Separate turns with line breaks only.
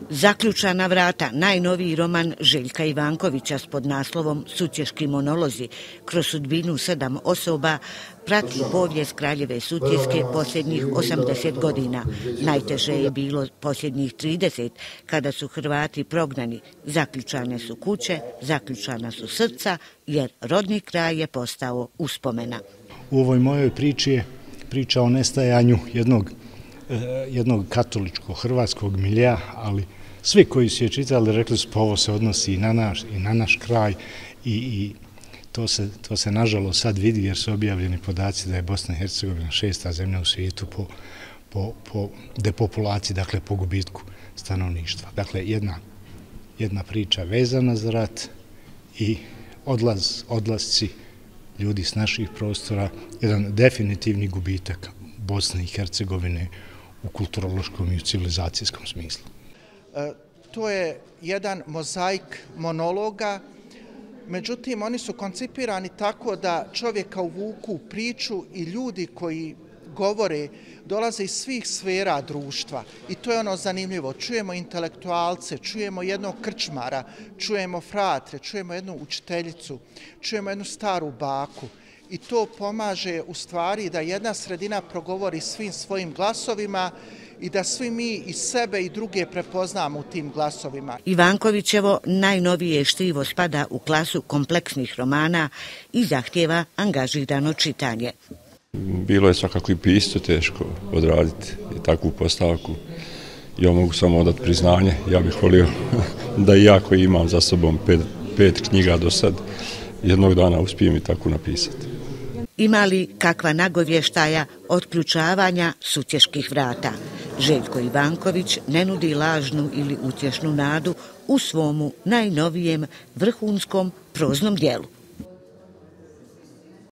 Zaključana vrata, najnoviji roman Željka Ivankovića s podnaslovom Sutješki monolozi kroz sudbinu 7 osoba prati povijest kraljeve Sutjeske posljednjih 80 godina. Najteže je bilo posljednjih 30, kada su Hrvati prognani. Zaključane su kuće, zaključana su srca, jer rodni kraj je postao uspomena.
U ovoj mojoj priči je priča o nestajanju jednog katoličko-hrvatskog milja, ali svi koji su je čitali rekli su pa ovo se odnosi i na naš kraj i to se nažalost sad vidi jer su objavljeni podaci da je Bosna i Hercegovina 6. zemlja u svijetu po depopulaciji, dakle po gubitku stanovništva. Dakle, jedna priča vezana za rat i odlasci ljudi s naših prostora, jedan definitivni gubitak Bosne i Hercegovine u kulturološkom i u civilizacijskom smislu.
To je jedan mozaik monologa, međutim oni su koncipirani tako da čovjeka uvuku u priču i ljudi koji govore dolaze iz svih sfera društva i to je ono zanimljivo. Čujemo intelektualce, čujemo jednog krčmara, čujemo fratre, čujemo jednu učiteljicu, čujemo jednu staru baku i to pomaže u stvari da jedna sredina progovori svim svojim glasovima i da svi mi i sebe i druge prepoznamo u tim glasovima.
Ivankovićevo najnovije štivo spada u klasu kompleksnih romana i zahtijeva angažirano čitanje.
Bilo je svakako i piscu teško odraditi takvu postavku. Ja mogu samo odati priznanje. Ja bih volio da i ja koji imam za sobom 5 knjiga do sad, jednog dana uspijem i tako napisati.
Ima li kakva nagovještaja otključavanja sutjeških vrata? Željko Ivanković ne nudi lažnu ili utješnu nadu u svomu najnovijem vrhunskom proznom djelu.